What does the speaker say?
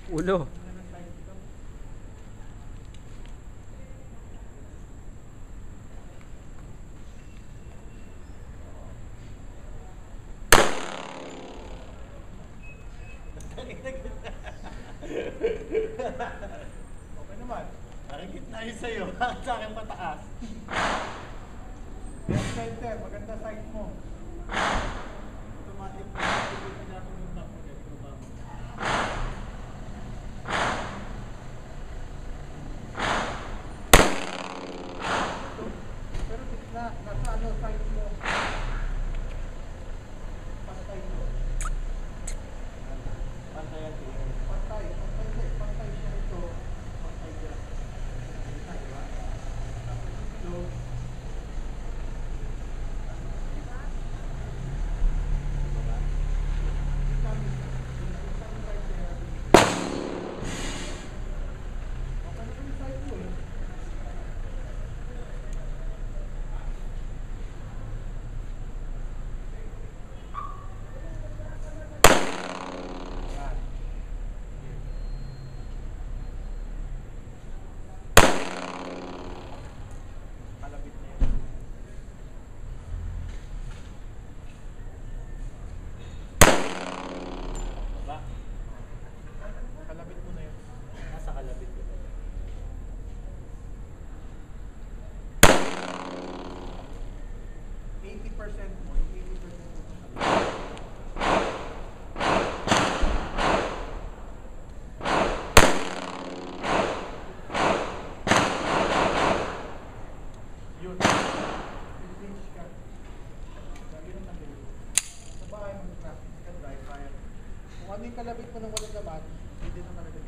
Ulo. Okay naman. Parang gitna yun sa'yo. Bakit sa akin pataas? Left center, maganda side mo. Automatic na ako yung top mo. Pero gitna, nasa ano, side mo. Pantay mo. Pantay yan. Pantay siya ito. Pantay dyan. Gitna, diba? Tapos ito. Kalabit na yun. Ba? Kalabit mo na yun. Nasa kalabit ko. 80% mo, 80% mo sa kalabit. Yun. Finish ka. Lagi ng tanggal. Sa bahay mo practice ka, dry fire. Kung ano yung kalabit mo ng walang laman, hindi na talaga